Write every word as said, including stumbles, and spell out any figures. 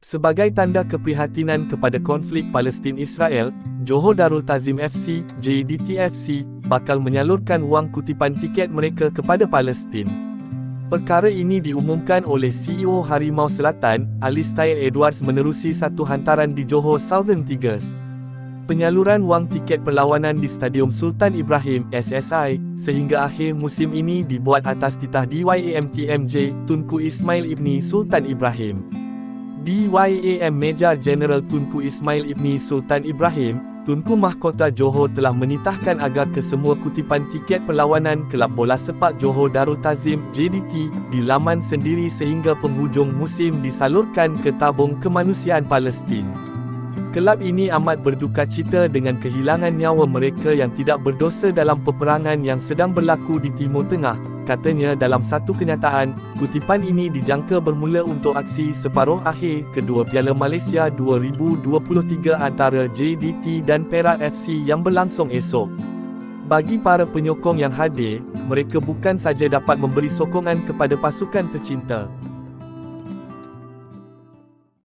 Sebagai tanda keprihatinan kepada konflik Palestin-Israel, Johor Darul Ta'zim F C, J D T F C, bakal menyalurkan wang kutipan tiket mereka kepada Palestin. Perkara ini diumumkan oleh C E O Harimau Selatan, Alistair Edwards menerusi satu hantaran di Johor Southern Tigers. Penyaluran wang tiket perlawanan di Stadium Sultan Ibrahim S S I sehingga akhir musim ini dibuat atas titah D Y A M T M J Tunku Ismail Ibni Sultan Ibrahim. D Y A M Major General Tunku Ismail Ibni Sultan Ibrahim, Tunku Mahkota Johor telah menitahkan agar kesemua kutipan tiket perlawanan Kelab Bola Sepak Johor Darul Ta'zim J D T di laman sendiri sehingga penghujung musim disalurkan ke tabung kemanusiaan Palestin. Kelab ini amat berdukacita dengan kehilangan nyawa mereka yang tidak berdosa dalam peperangan yang sedang berlaku di Timur Tengah, katanya dalam satu kenyataan. Kutipan ini dijangka bermula untuk aksi separuh akhir kedua Piala Malaysia dua ribu dua puluh tiga antara J D T dan Perak F C yang berlangsung esok. Bagi para penyokong yang hadir, mereka bukan saja dapat memberi sokongan kepada pasukan tercinta,